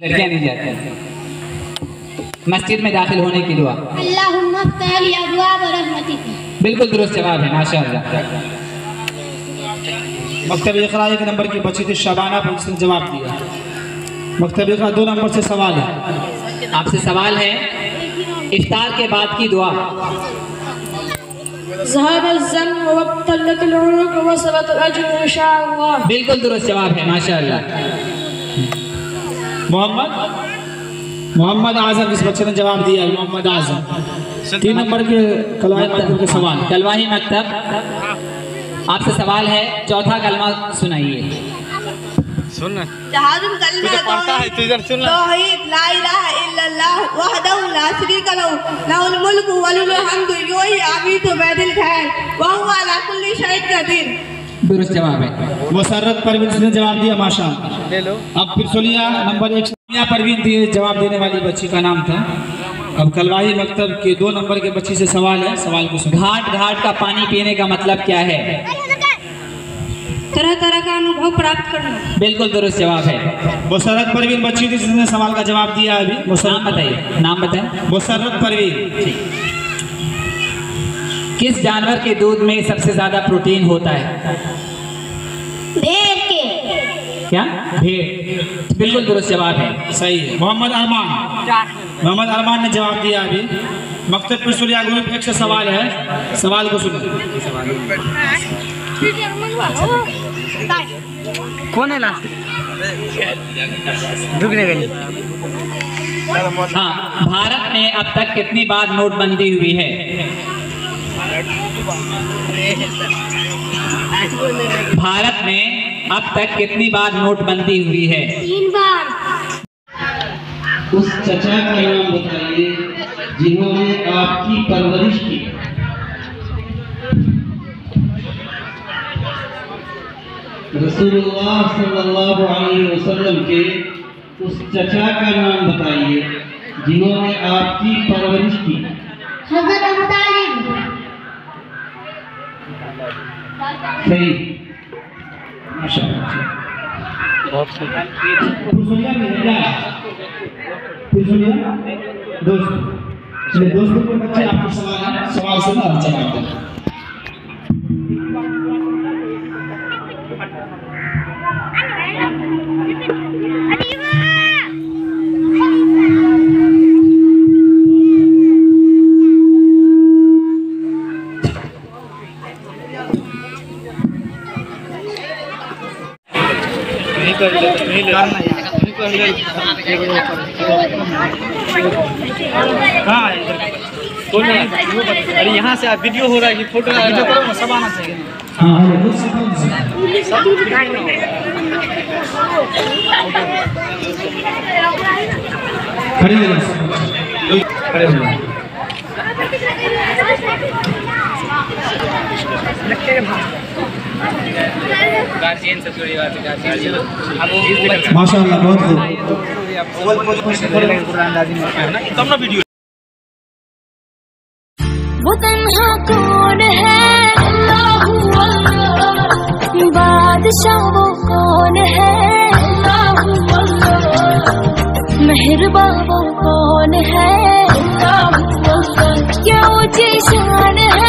लड़कियां नहीं जाती मस्जिद में दाखिल होने की दुआ। बिल्कुल दुरुस्त जवाब है, माशाअल्लाह। मकतब इक़रा एक नंबर की बच्ची थी शबाना, पर उसने जवाब दिया। मकतब इक़रा 2 नंबर से सवाल है, आपसे सवाल है इफ्तार के बाद की दुआ। बिल्कुल दुरुस्त जवाब है, माशाअल्लाह। मोहम्मद आजम इस बच्चे ने जवाब दिया। मोहम्मद आजम 3 नंबर के कलवाही मकतब के सवाल। कलवाही मकतब आपसे सवाल है, चौथा कलमा सुनाइए। सुन शहादत कलमा पढ़ता है तो इधर सुन तौहीद ला इलाहा इल्लल्लाह वहदहु ला शरीका लहु लहुल मुल्कु व लहुल हम्दु युहयी व बैदिल खैर व हुवा अला कुल्लि शैइन कदीर। दुरुस्त जवाब है। मुसर्रत परवीन ने जवाब दिया, माशाअल्लाह। ले लो। अब पिरसोलिया नंबर 1 मियां परवीन थी जवाब देने वाली बच्ची का नाम था। अब कलवाही मकतब के 2 नंबर के बच्ची से सवाल है, सवाल को सुनो। घाट घाट का पानी पीने का मतलब क्या है? तरह तरह का अनुभव प्राप्त करना। बिल्कुल दुरुस्त जवाब है। मुसर्रत परवीन बच्ची थी जिसने सवाल का जवाब दिया। अभी नाम बताइए, नाम बताएं। मुसर्रत परवीन। किस जानवर के दूध में सबसे ज्यादा प्रोटीन होता है? भेड़ के। क्या? भेड़। बिल्कुल दुरुस्त जवाब है, सही है। मोहम्मद अरमान ने जवाब दिया। अभी मकतब पिरसोलिया ग्रुप 1 से सवाल है, सवाल को सुनो। कौन है लास्ट? दुगने गई। हाँ, भारत में अब तक कितनी बार नोटबंदी हुई है? भारत में अब तक कितनी बार नोटबंदी हुई है? 3 बार। उस चचा का नाम बताइए जिन्होंने आपकी परवरिश की। रसूलुल्लाह सल्लल्लाहु अलैहि वसल्लम के उस चचा का नाम बताइए जिन्होंने आपकी परवरिश की। हज़रत अबू तालिब। सही, माशाअल्लाह। दोस्तों के बच्चे आपको सवाल से ना जवाब दें। अरे यहाँ से वीडियो हो रहा है, फोटो करो ना, सब आना चाहिए। गार्जियन से जुड़ी बात है। माशाअल्लाह, बहुत खूब। तब ना वीडियो। वो तन्हा कौन है? अल्लाहु अल्लाह। बादशाह वो कौन है? अल्लाहु अल्लाह। मेहरबान वो कौन है? अल्लाहु अल्लाह। क्या ऊंची शान है?